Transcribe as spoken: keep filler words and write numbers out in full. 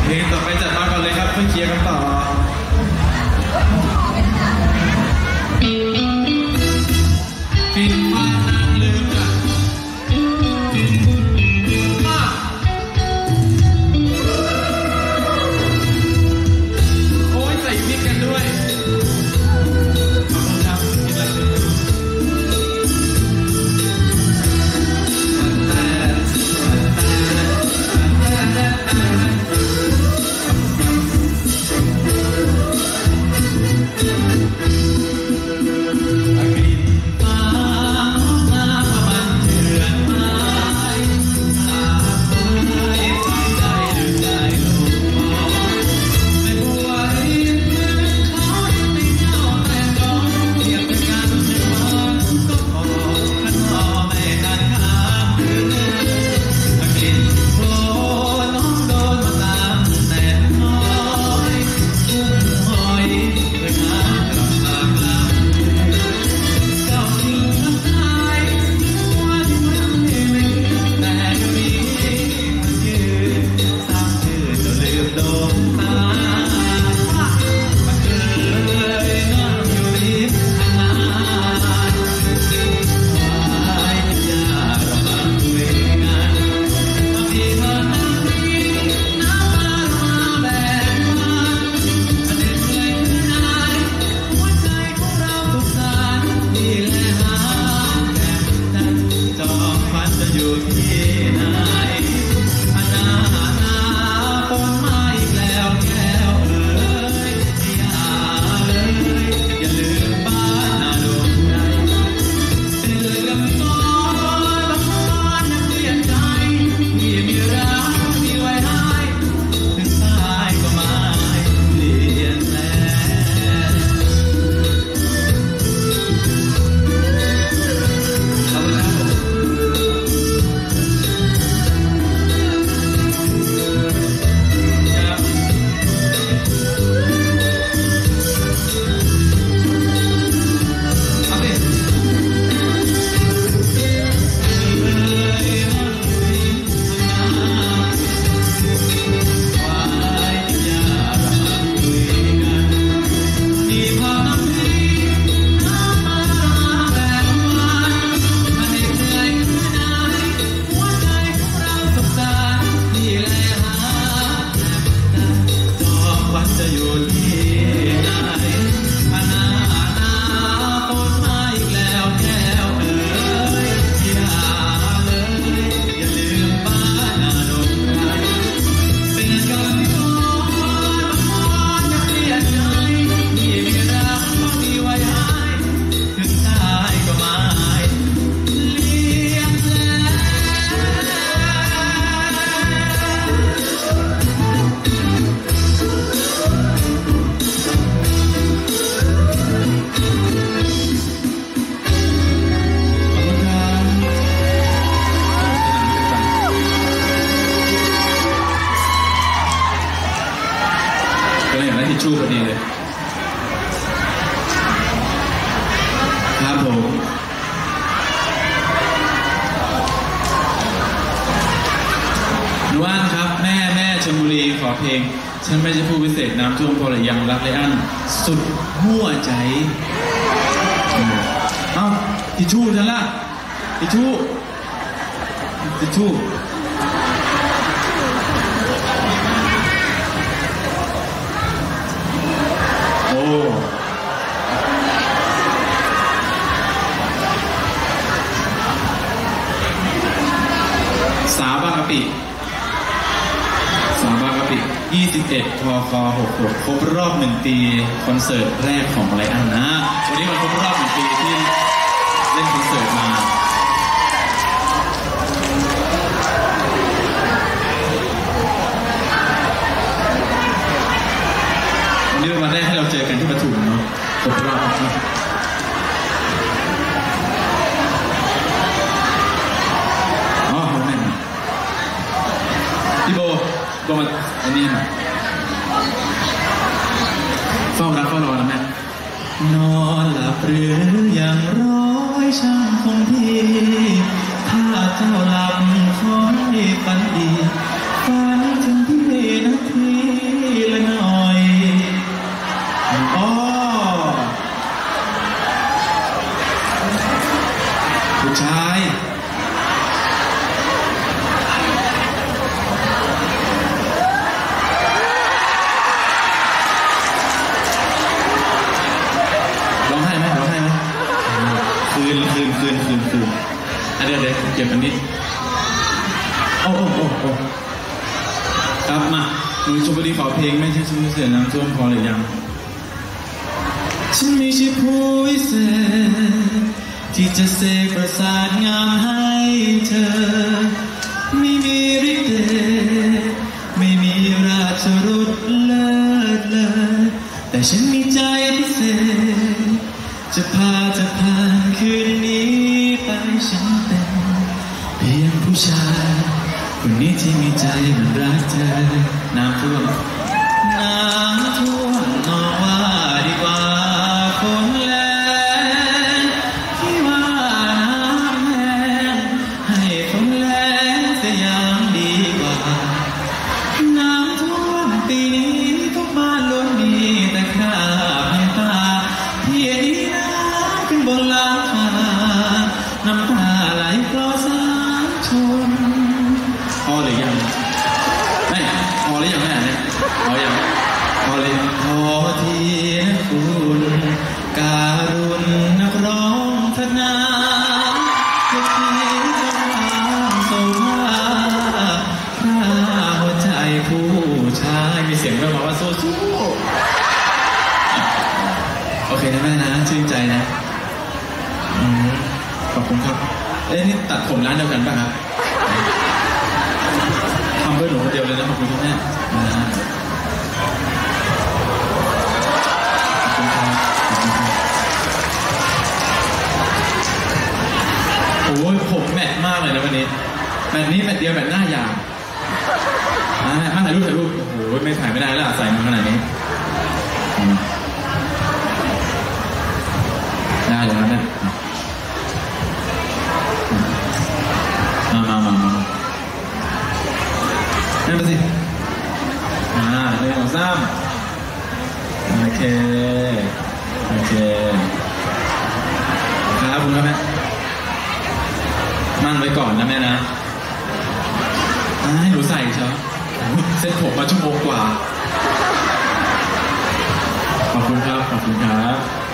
เพลงต่อไปจัดมาก่อนเลยครับเพื่อเคลียร์กันต่อปิดฟ้านางลืมกันมาโอ้ยใส่พริกกันด้วยขอบคุณครับกินอะไรกันชูพอดีเลยครับผมหนูว่านครับแม่แม่ชลบุรีขอเพลงฉันไม่ใช่ผู้พิเศษน้ำท่วมพอละยังรักไรอันสุดหัวใจเอ้าทิชชู่ฉันล่ะทิชชู่ทิชชู่โอ้สาวบางกะปิสาวบางกะปิยี่สิบเอ็ดทคหกหกครบรอบหนึ่งปีคอนเสิร์ตแรกของไรอันนะวันนี้มันครบรอบหนึ่งปีที่เล่นคอนเสิร์ตมาวันนี้เป็นวันแรกให้เราเจอกันที่ปทุมเนาะครบรอบครับอ๋อแม่พี่โบโบมาอันนี้มาเฝ้ารักเฝ้ารอนะแม่นอนหลับหรือยังร้อยช่างคงที่ถ้าเจ้าหลับขอให้ฝันดีฝันถึงพี่นาทีมาหนูชมบุรีขอเพลงไม่ใช่ชุ่มเสือน้ำท่วมพอหรือยังฉันไม่ใช่ผู้วิเศษที่จะเสกประสาทงามให้เธอไม่มีฤทธิ์เดชไม่มีราชรสเลิศเลยแต่ฉันมีใจพิเศษจะพาเธอผ่านคืนนี้ไปฉันเป็นเพียงผู้ชายคนนี้ที่มีใจมันรักเธอน้ำท่วมน้ำท่วมนองว่าดีกว่าฝนแรงที่ว่าน้ำแห้งให้ฝนแรงเสียอย่างดีกว่าน้ำท่วมปีนี้ทุกบ้านล้วนมีแต่คราบน้ำตาที่ดีน้ำขึ้นบนหลังคาน้ำตาไหลคลอสามชนพอหรือยังไม่พอหรือยังแม่เนี่ยพอยังพอเลยพอทีนะคุณการุณนักร้องธนาจะคิดความโศกถ้าหัวใจผู้ชายมีเสียงด้วยบอกว่าสู้สู้โอเคนะแม่นะชื่นใจนะขอบคุณครับเอ้ยนี่ตัดผมร้านเดียวกันป่ะครับทำเพื่อหนูคนเดียวเลยนะขอบคุณที่แม่นะขอบคุณครับขอบคุณครับโอ้ยผมแมทมากเลยนะวันนี้แมทนี้แมทเดียวแมทหน้ายาวอ่ามาถ่ายรูปถ่ายรูปโอ้โหไม่ถ่ายไม่ได้แล้วใส่มาขนาดนี้ได้เลยครับเนี่ยมามามามานั่นไปสิอ่าหนึ่งสองสามโอเคโอเคครับคุณครับแม่มั่นไว้ก่อนนะแม่นะให้หนูใส่เชียวเซ็ตผมมาชั่วโมงกว่าขอบคุณครับขอบคุณครับ